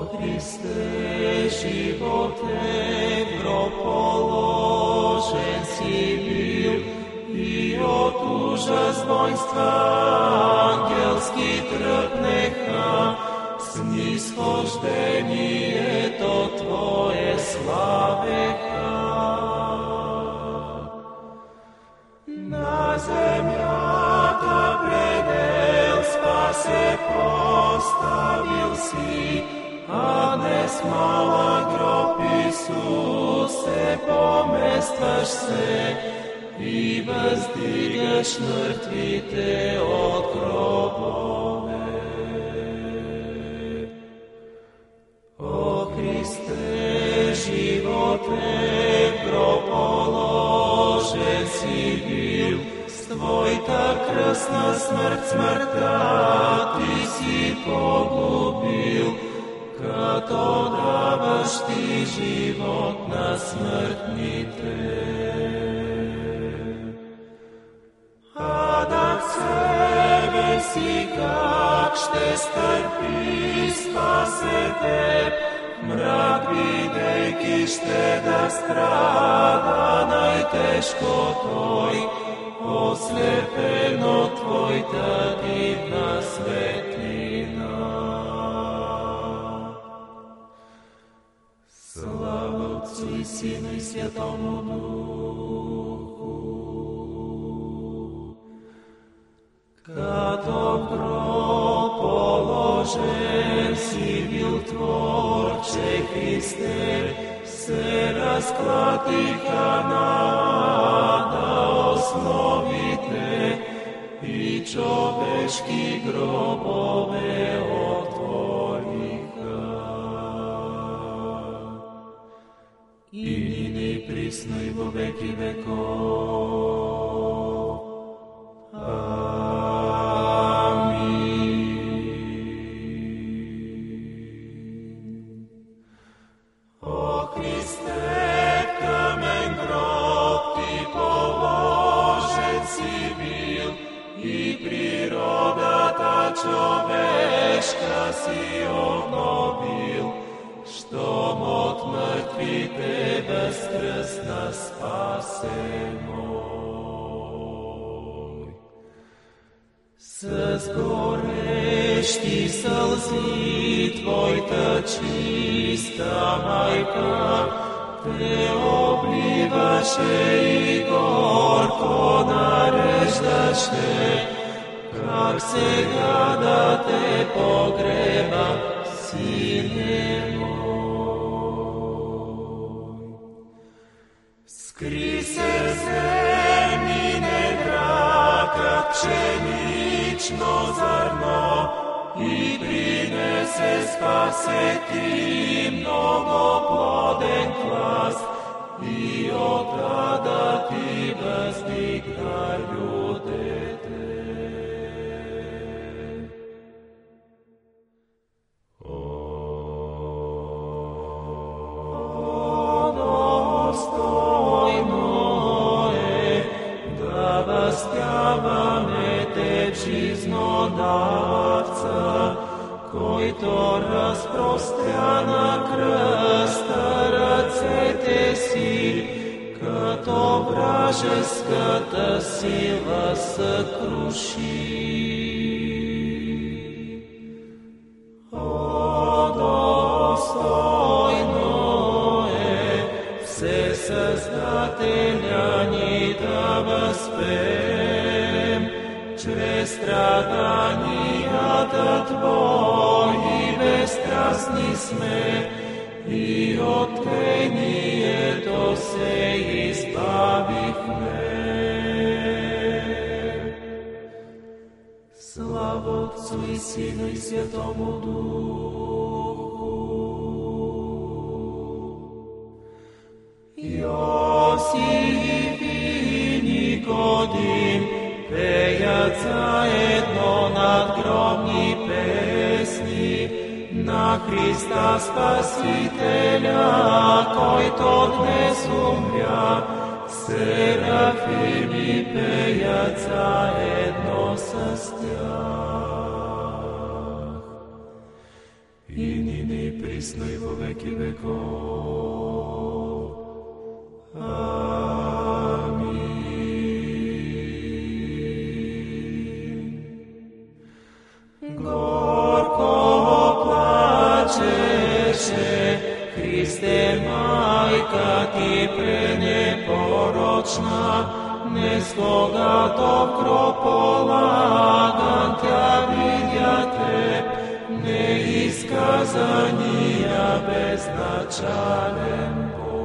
Христе, животе в гроб положен си бил, и от ужас воинства ангелски тръпнеха, снисхождението Твое славеха. На земята предел спасе поставил си, а днес малък гроб Исусе, поместваш се и въздигаш мъртвите от гробове. О Христе, животе в гроб положен си бил, с Твоята кръстна смърт смъртта Ти си погубил, като даваш Ти живот на смъртните. А себе си как ще стърпи спасе Теб, мрак видейки ще да страда най-тежко Той, ослепен от Твоята дивна светлина. Слава Отцу и Сину и Святому Духу, като в гроб положен си бил Творче Христе, се разклатиха на ада основите и човешки гробове отвориха. И нине и присно и во веки веков. Човешка си обновил, щом от мъртвите възкръсна спасе мой. С горещи сълзи Твоята чиста майка Те обливаше и горко нареждаше, как сега да Те погреба, Сине мой. Скри се земни недра, как пшенично зърно, и принесе спасе Ти много плоден клас, и от ада Ти въздигна людете. Възпяваме Те, жизнодавца, който разпростря на кръста ръцете си, като вражеската сила съкруши. О, достойно е все Създателя ни да възпеем, чрез страданията Твои безстрастни сме, и от тлението се избавихме. Слава Отцу и Сину и Святому Духу. Йосиф и Никодим пеят заедно надгробни песни на Христа Спасителя, който днес умря. Серафими пеят заедно с тях. И нине присно и во веки веков. Амин. Горко плачеше, Христе, Майка ти пренепорочна, днес когато в гроб полаган тя видя теб, неизказания безначален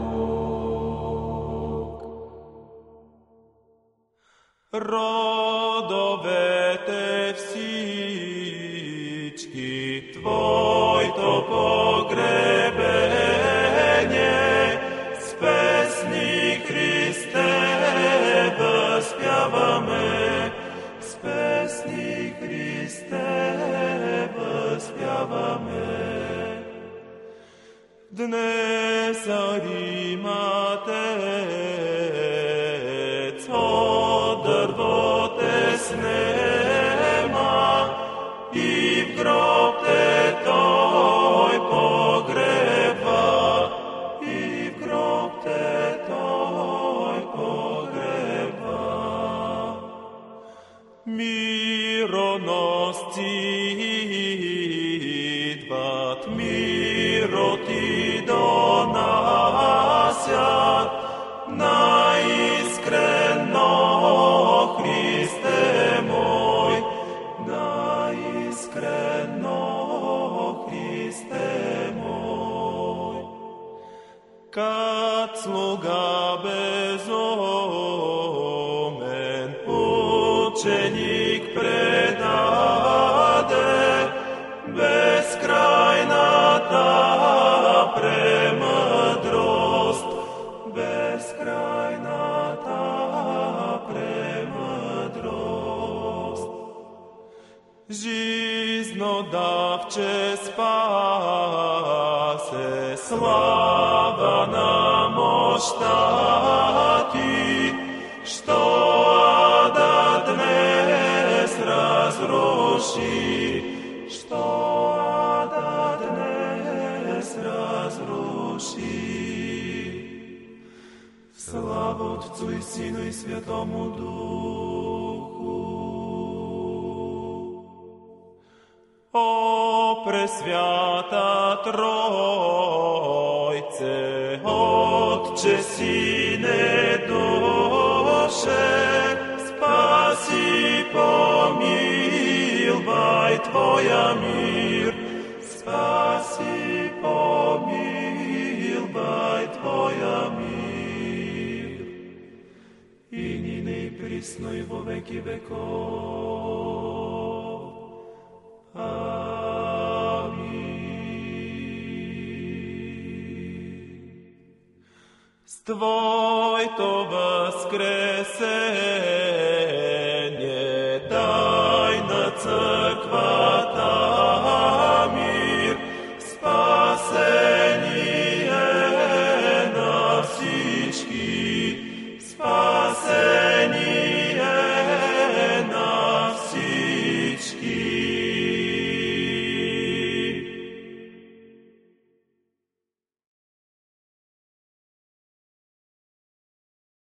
Бог. Родовете всички Твоето погребение, с песни Христе възпяваме, с песни Христе възпяваме. Днес Риматец от дървоте снема и в гроб те той погреба, и в гроб те той погреба. Мироносци идват, миро ти донасят, наискрено Христе мой, наискрено Христе мой. Кат слуга безумен, ученик предаде безкрайната премъдрост, безкрайната премъдрост. Жизнодавче спасе, слава на мощта ти, що ада днес разруши, що ада днес разруши. Слава Отцу и Сину и Святому Духу. О, Пресвята Тройце, Отче, Сине, Душе, спаси, помилвай Твоя мир, спаси, помилвай Твоя мир. И нине и присно и во веки веков. С Твоето възкресение